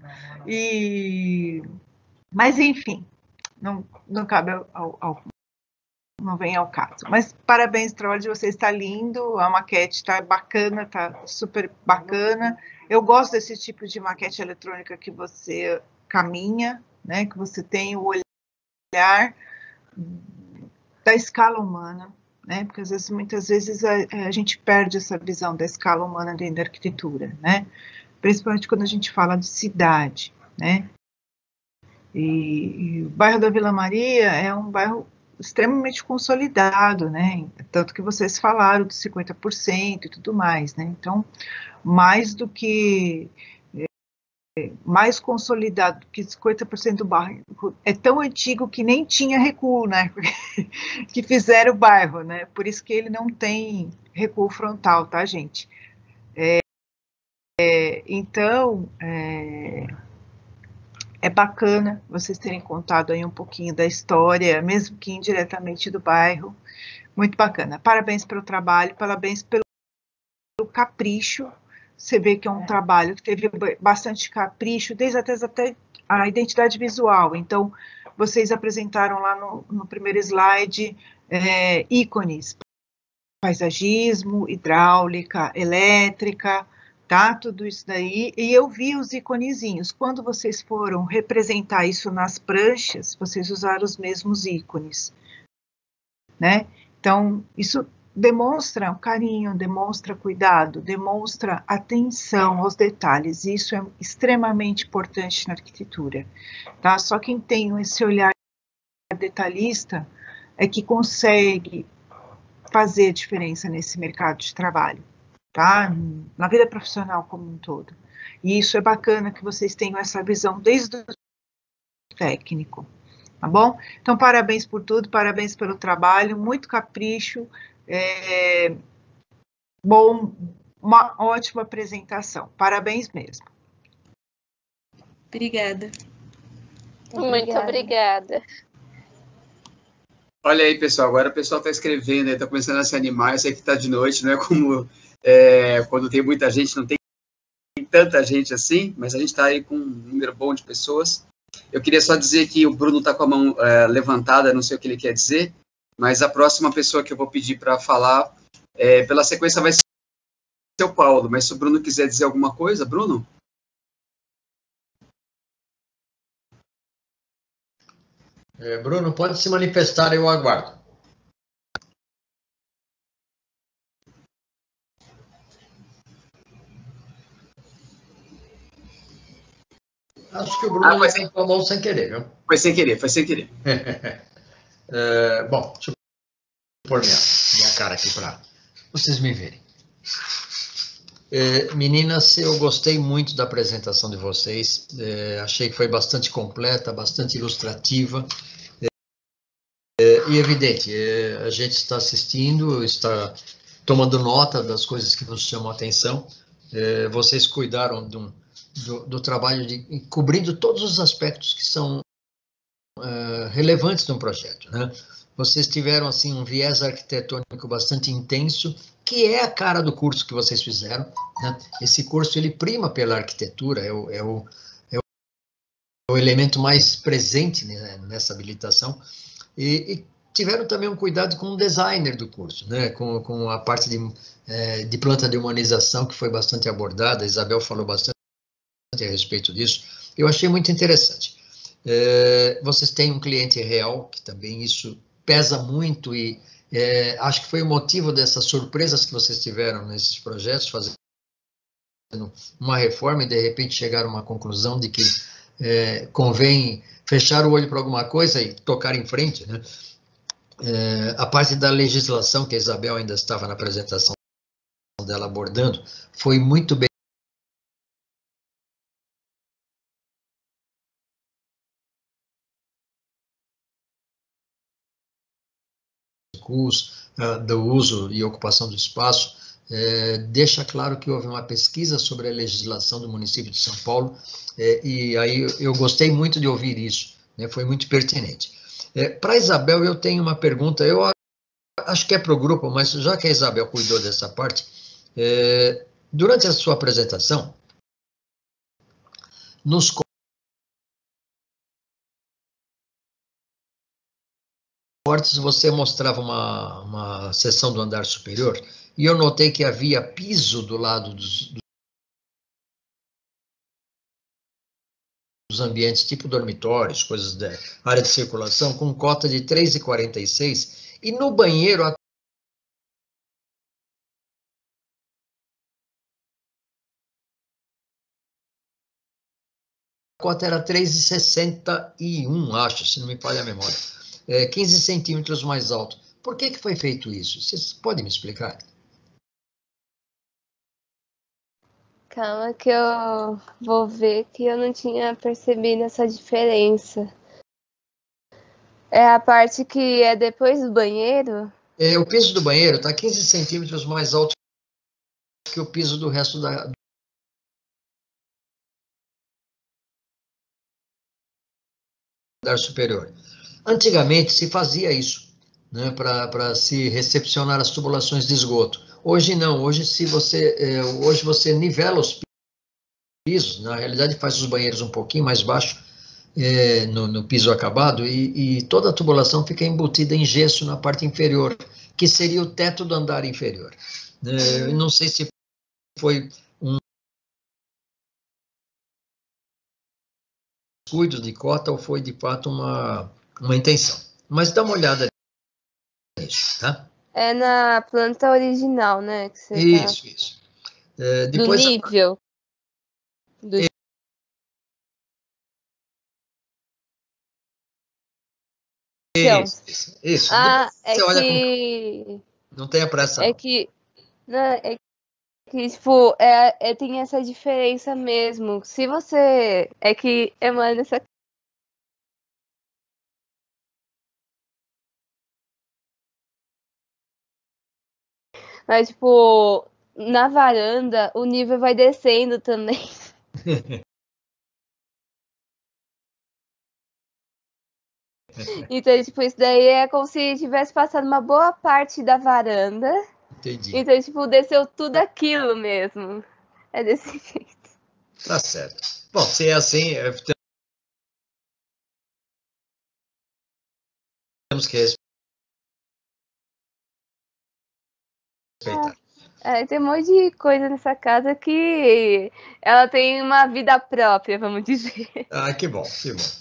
E, mas enfim. Não, não cabe ao, ao, ao, não vem ao caso. Mas parabéns, o trabalho de vocês está lindo, a maquete está bacana, está super bacana. Eu gosto desse tipo de maquete eletrônica que você caminha, né, que você tem o olhar da escala humana, né, porque às vezes, muitas vezes a, a gente perde essa visão da escala humana dentro da arquitetura, né, principalmente quando a gente fala de cidade, né. E, e o bairro da Vila Maria é um bairro extremamente consolidado, né? Tanto que vocês falaram dos cinquenta por cento e tudo mais, né? Então, mais do que é, mais consolidado que cinquenta por cento do bairro é tão antigo que nem tinha recuo, né? Que fizeram o bairro, né? Por isso que ele não tem recuo frontal, tá, gente? É, é, então, é, É bacana vocês terem contado aí um pouquinho da história, mesmo que indiretamente do bairro. Muito bacana. Parabéns pelo trabalho, parabéns pelo capricho. Você vê que é um trabalho que teve bastante capricho, desde até, até a identidade visual. Então, vocês apresentaram lá no, no primeiro slide é, ícones, paisagismo, hidráulica, elétrica, tá? Tudo isso daí, e eu vi os iconezinhos. Quando vocês foram representar isso nas pranchas, vocês usaram os mesmos ícones, né? Então, isso demonstra carinho, demonstra cuidado, demonstra atenção aos detalhes, isso é extremamente importante na arquitetura, tá? Só quem tem esse olhar detalhista é que consegue fazer a diferença nesse mercado de trabalho. Tá? Na vida profissional como um todo. E isso é bacana que vocês tenham essa visão desde o técnico, tá bom? Então, parabéns por tudo, parabéns pelo trabalho, muito capricho, é, bom, uma ótima apresentação, parabéns mesmo. Obrigada. Muito obrigada. Olha aí, pessoal, agora o pessoal está escrevendo, está começando a se animar, eu sei que está de noite, não é como é, quando tem muita gente, não tem tanta gente assim, mas a gente está aí com um número bom de pessoas. Eu queria só dizer que o Bruno está com a mão é, levantada, não sei o que ele quer dizer, mas a próxima pessoa que eu vou pedir para falar, é, pela sequência vai ser o Paulo, mas se o Bruno quiser dizer alguma coisa, Bruno? É, Bruno, pode se manifestar, eu aguardo. Acho que o Bruno ah, levantou a mão sem querer, viu? Foi sem querer, foi sem querer. é, bom, deixa eu pôr minha, minha cara aqui para vocês me verem. É, meninas, eu gostei muito da apresentação de vocês, é, achei que foi bastante completa, bastante ilustrativa, é, e evidente, é, a gente está assistindo, está tomando nota das coisas que nos chamam a atenção, é, vocês cuidaram do, do, do trabalho de cobrindo todos os aspectos que são é, relevantes no projeto, né? Vocês tiveram assim um viés arquitetônico bastante intenso, que é a cara do curso que vocês fizeram, né? Esse curso ele prima pela arquitetura, é o, é o, é o elemento mais presente, né, nessa habilitação, e, e tiveram também um cuidado com o designer do curso, né? com, com a parte de, é, de planta de humanização, que foi bastante abordada, a Isabel falou bastante a respeito disso, eu achei muito interessante. É, vocês têm um cliente real, que também isso pesa muito e é, acho que foi o motivo dessas surpresas que vocês tiveram nesses projetos, fazendo uma reforma e de repente chegaram a uma conclusão de que é, convém fechar o olho para alguma coisa e tocar em frente, né? É, a parte da legislação, que a Isabel ainda estava na apresentação dela abordando, foi muito bem do uso e ocupação do espaço, é, deixa claro que houve uma pesquisa sobre a legislação do município de São Paulo, é, e aí eu, eu gostei muito de ouvir isso, né, foi muito pertinente. É, para a Isabel, eu tenho uma pergunta, eu acho que é para o grupo, mas já que a Isabel cuidou dessa parte, é, durante a sua apresentação, nos você mostrava uma, uma seção do andar superior, e eu notei que havia piso do lado dos, dos ambientes, tipo dormitórios, coisas da área de circulação, com cota de três reais e quarenta e seis centavos, e no banheiro a cota era três reais e sessenta e um centavos, acho, se não me falha a memória. É, quinze centímetros mais alto. Por que que foi feito isso? Vocês podem me explicar? Calma que eu vou ver que eu não tinha percebido essa diferença. É a parte que é depois do banheiro? É, o piso do banheiro está quinze centímetros mais alto que o piso do resto da... andar superior. Antigamente se fazia isso, né, para se recepcionar as tubulações de esgoto. Hoje não, hoje se você, é, hoje você nivela os pisos, na realidade faz os banheiros um pouquinho mais baixo é, no, no piso acabado e, e toda a tubulação fica embutida em gesso na parte inferior, que seria o teto do andar inferior. É, não sei se foi um descuido de cota ou foi de fato uma, uma intenção. Mas dá uma olhada nisso, tá? É na planta original, né? Que você isso, tá... isso. É, depois do nível. A... Do... Isso, isso, isso. Ah, é você que... Com... Não tenha pressa. É que... Não, é que, tipo, é, é, tem essa diferença mesmo. Se você... É que emana essa... Mas, tipo, na varanda, o nível vai descendo também. Então, tipo, isso daí é como se tivesse passado uma boa parte da varanda. Entendi. Então, tipo, desceu tudo aquilo mesmo. É desse jeito. Tá certo. Bom, se é assim, temos que respeitar. É, tem um monte de coisa nessa casa que ela tem uma vida própria, vamos dizer. Ah, que bom, que bom.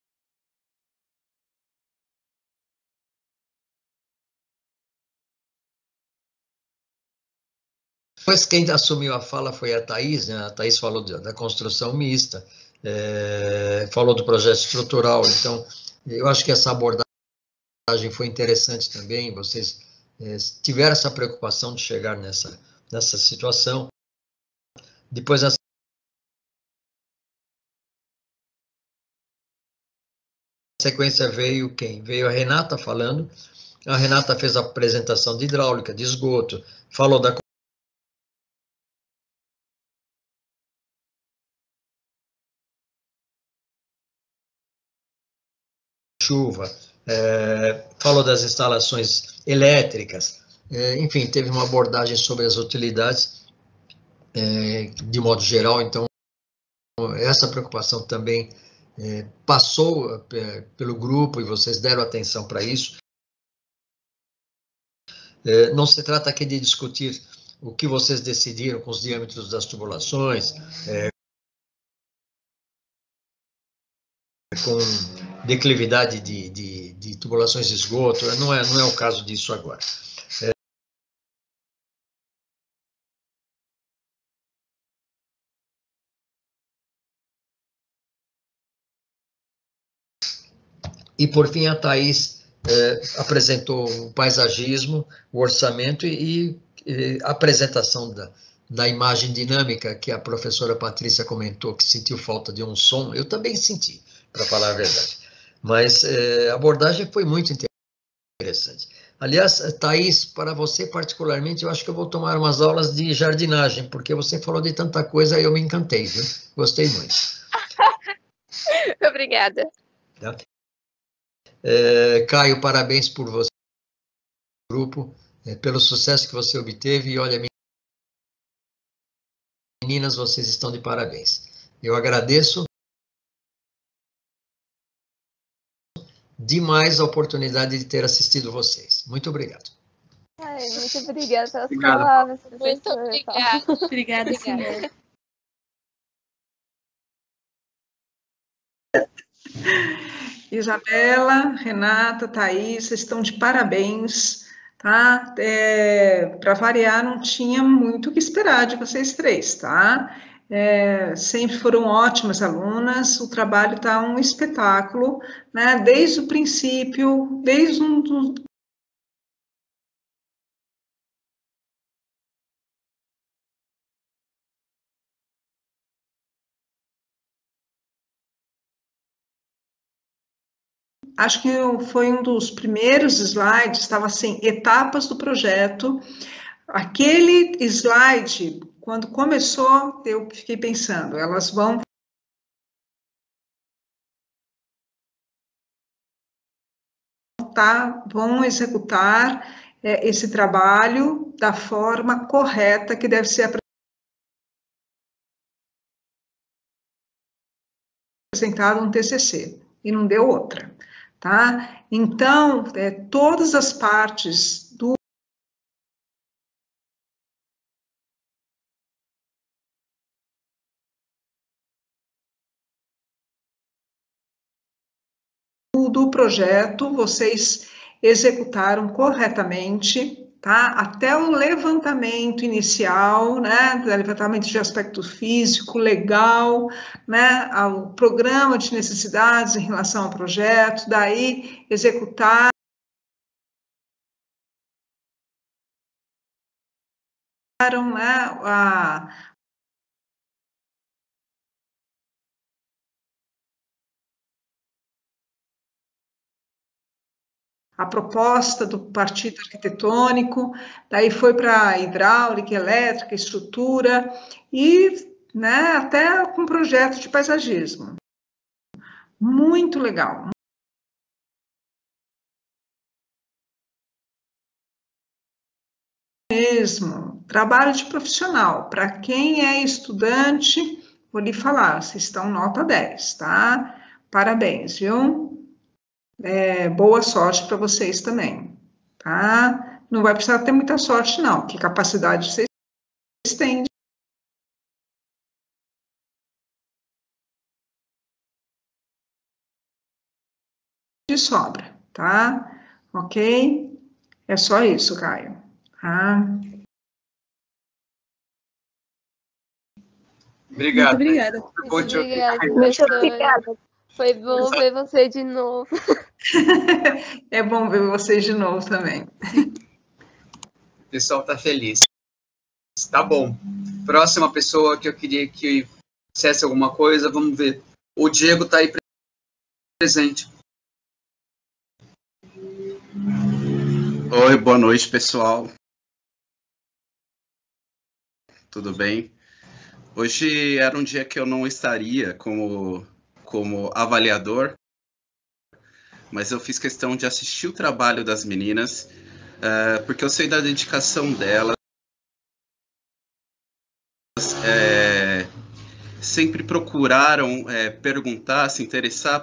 Depois quem assumiu a fala foi a Thaís, né? A Thaís falou da construção mista, é, falou do projeto estrutural, então eu acho que essa abordagem foi interessante também, vocês é, tiveram essa preocupação de chegar nessa, nessa situação. Depois, na sequência, veio quem? Veio a Renata falando. A Renata fez a apresentação de hidráulica, de esgoto, falou da chuva, é, falou das instalações elétricas, é, enfim, teve uma abordagem sobre as utilidades, é, de modo geral. Então, essa preocupação também é, passou é, pelo grupo e vocês deram atenção para isso. É, não se trata aqui de discutir o que vocês decidiram com os diâmetros das tubulações, é, com declividade de, de, de tubulações de esgoto, não é, não é o caso disso agora. É, e, por fim, a Thaís é, apresentou o paisagismo, o orçamento e, e a apresentação da, da imagem dinâmica que a professora Patrícia comentou, que sentiu falta de um som. Eu também senti, para falar a verdade. Mas é, a abordagem foi muito interessante. Aliás, Thaís, para você particularmente, eu acho que eu vou tomar umas aulas de jardinagem, porque você falou de tanta coisa e eu me encantei, viu? Gostei muito. Obrigada. Tá? É, Caio, parabéns por você, grupo, é, pelo sucesso que você obteve. E olha, meninas, vocês estão de parabéns. Eu agradeço demais a oportunidade de ter assistido vocês. Muito obrigado. Ai, muito obrigada pelas Obrigado. palavras. Muito professor. obrigada. Obrigada, senhora. Isabela, Renata, Thaís, vocês estão de parabéns, tá? É, para variar, não tinha muito o que esperar de vocês três, tá? É, sempre foram ótimas alunas, o trabalho está um espetáculo, né? Desde o princípio, desde um dos acho que foi um dos primeiros slides, estava assim, etapas do projeto. Aquele slide, quando começou, eu fiquei pensando, elas vão tá, vão executar é, esse trabalho da forma correta que deve ser apresentado no T C C, e não deu outra. Tá? Então, é, todas as partes do do projeto, vocês executaram corretamente, tá? Até o levantamento inicial, né? Levantamento de aspecto físico, legal, né? O programa de necessidades em relação ao projeto, daí executar né? a a proposta do partido arquitetônico, daí foi para hidráulica, elétrica, estrutura, e né, até com projeto de paisagismo. Muito legal. Mesmo, trabalho de profissional. Para quem é estudante, vou lhe falar, vocês estão nota dez, tá? Parabéns, viu? É, boa sorte para vocês também, tá? Não vai precisar ter muita sorte, não, que capacidade vocês têm de sobra, tá? Ok? É só isso, Caio. Tá? Obrigado. Muito obrigada. Foi bom te ouvir. Obrigada, Muito professora. obrigada. Foi bom ver você de novo. É bom ver vocês de novo também. O pessoal está feliz. Tá bom. Próxima pessoa que eu queria que dissesse alguma coisa, vamos ver. O Diego está aí presente. Oi, boa noite, pessoal. Tudo bem? Hoje era um dia que eu não estaria como, como avaliador, mas eu fiz questão de assistir o trabalho das meninas, uh, porque eu sei da dedicação delas. É, sempre procuraram é, perguntar, se interessar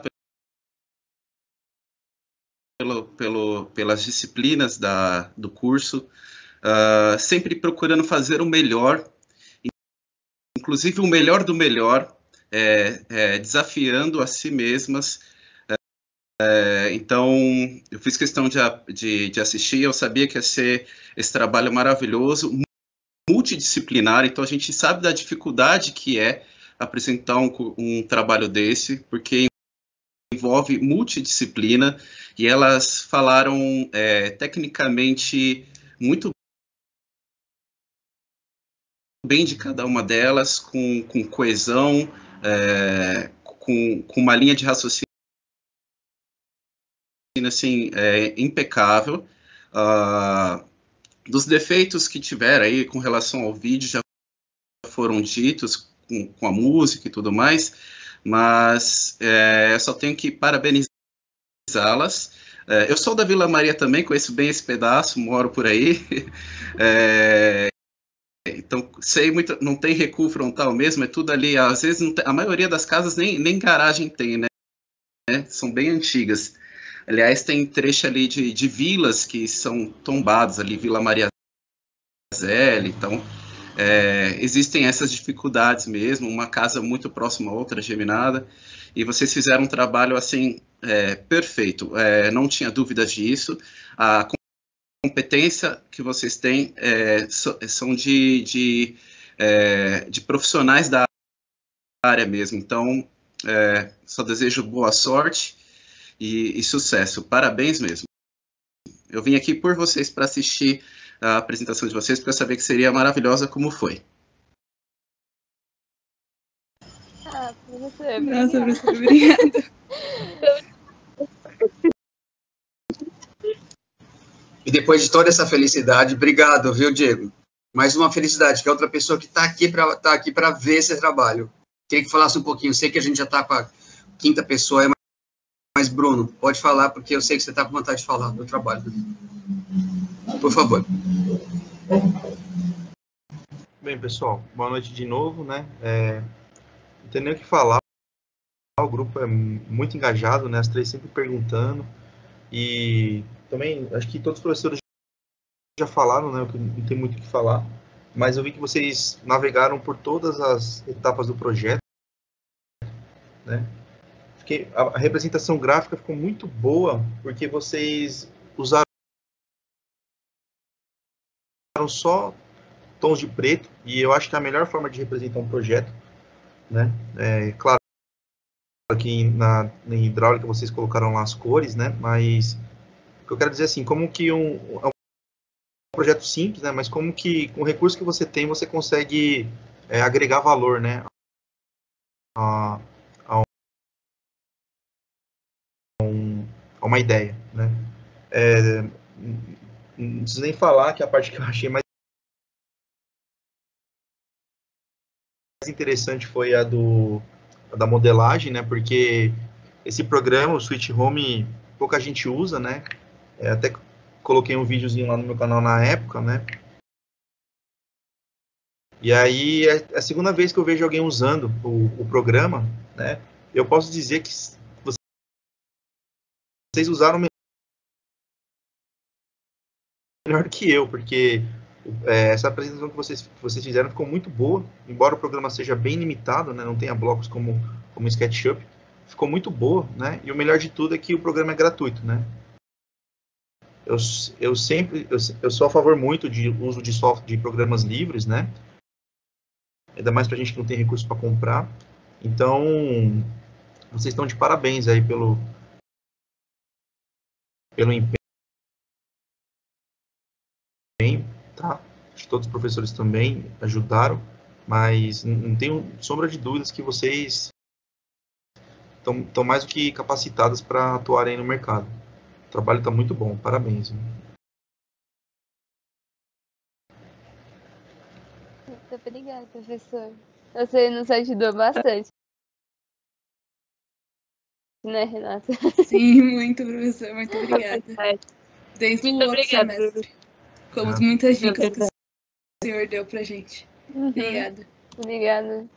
pelo, pelo, pelas disciplinas da, do curso, uh, sempre procurando fazer o melhor, inclusive o melhor do melhor, é, é, desafiando a si mesmas. É, então, eu fiz questão de, de, de assistir, eu sabia que ia ser esse trabalho maravilhoso, multidisciplinar, então a gente sabe da dificuldade que é apresentar um, um trabalho desse, porque envolve multidisciplina, e elas falaram é, tecnicamente muito bem de cada uma delas, com, com coesão, é, com, com uma linha de raciocínio assim, é, impecável. Uh, dos defeitos que tiveram aí com relação ao vídeo já foram ditos com, com a música e tudo mais, mas é, só tenho que parabenizá-las. É, eu sou da Vila Maria também, conheço bem esse pedaço, moro por aí. É, então, sei muito, não tem recuo frontal mesmo, é tudo ali. Às vezes, não tem, a maioria das casas nem, nem garagem tem, né? São bem antigas. Aliás, tem trecho ali de, de vilas que são tombadas ali, Vila Maria Zélia, então é, existem essas dificuldades mesmo, uma casa muito próxima a outra, geminada, e vocês fizeram um trabalho assim, é, perfeito, é, não tinha dúvidas disso. A competência que vocês têm é, são de, de, é, de profissionais da área mesmo, então é, só desejo boa sorte E, e sucesso. Parabéns mesmo. Eu vim aqui por vocês para assistir a apresentação de vocês, porque eu sabia que seria maravilhosa como foi. Ah, professor, Nossa, professor, obrigada. E depois de toda essa felicidade, obrigado, viu, Diego? Mais uma felicidade, que é outra pessoa que está aqui para tá aqui para ver esse trabalho. Queria que falasse um pouquinho. Sei que a gente já está com a quinta pessoa, mas, Bruno, pode falar, porque eu sei que você está com vontade de falar do trabalho. Por favor. Bem, pessoal, boa noite de novo, né? É, não tem nem o que falar. O grupo é muito engajado, né? As três sempre perguntando. E também, acho que todos os professores já falaram, né? Não tem muito o que falar. Mas eu vi que vocês navegaram por todas as etapas do projeto, né? Que a representação gráfica ficou muito boa, porque vocês usaram só tons de preto, e eu acho que é a melhor forma de representar um projeto, né? É, claro que na, na hidráulica vocês colocaram lá as cores, né? Mas o que eu quero dizer assim, como que um, é um projeto simples, né? Mas como que com o recurso que você tem, você consegue é, agregar valor, né? A, uma ideia, né? É, não preciso nem falar que a parte que eu achei mais interessante foi a do a da modelagem, né? Porque esse programa, o Sweet Home, pouca gente usa, né? É, até coloquei um videozinho lá no meu canal na época, né? E aí é a segunda vez que eu vejo alguém usando o, o programa, né? Eu posso dizer que vocês usaram melhor que eu, porque é, essa apresentação que vocês, que vocês fizeram ficou muito boa, embora o programa seja bem limitado, né, não tenha blocos como, como SketchUp, ficou muito boa, né, e o melhor de tudo é que o programa é gratuito, né. Eu, eu sempre, eu, eu sou a favor muito de uso de software, de programas livres, né, ainda mais pra gente que não tem recurso para comprar, então vocês estão de parabéns aí pelo pelo empenho, tá? acho que todos os professores também ajudaram, mas não tenho sombra de dúvidas que vocês estão mais do que capacitados para atuarem no mercado. O trabalho está muito bom, parabéns. Muito obrigada, professor. Você nos ajudou bastante. Né, Renata? Sim, muito, professor. Muito obrigada. Desde Muito o outro obrigada. semestre. Como muitas dicas que o senhor deu pra gente. Uhum. Obrigada. Obrigada.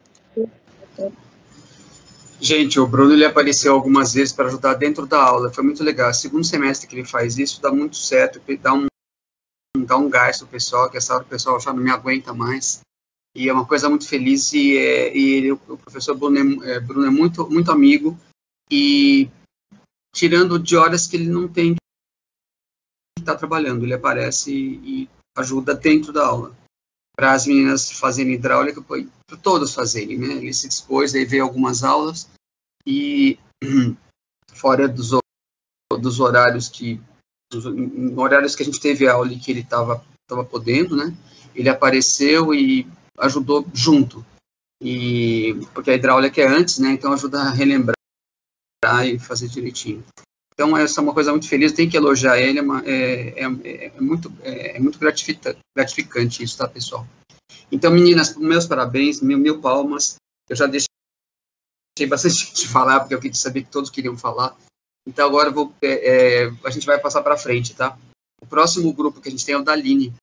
Gente, o Bruno ele apareceu algumas vezes para ajudar dentro da aula. Foi muito legal. Segundo semestre que ele faz isso, dá muito certo. Dá um, dá um gás pro pessoal, que essa hora o pessoal já não me aguenta mais. E é uma coisa muito feliz. E, é, e ele, o professor Bruno, é, Bruno é muito, muito amigo. E tirando de horas que ele não tem que estar trabalhando, ele aparece e, e ajuda dentro da aula. Para as meninas fazerem hidráulica, para todas fazerem, né? Ele se dispôs, aí veio algumas aulas e fora dos, dos horários que dos, horários que a gente teve aula e que ele estava tava podendo, né? Ele apareceu e ajudou junto. E porque a hidráulica é antes, né? Então ajuda a relembrar e fazer direitinho. Então essa é uma coisa muito feliz, tem que elogiar ele, é, é, é, muito, é, é muito gratificante isso, tá, pessoal? Então, meninas, meus parabéns, mil, mil palmas. Eu já deixei bastante de falar, porque eu queria saber que todos queriam falar. Então agora eu vou, é, é, a gente vai passar para frente, tá? O próximo grupo que a gente tem é o da Aline.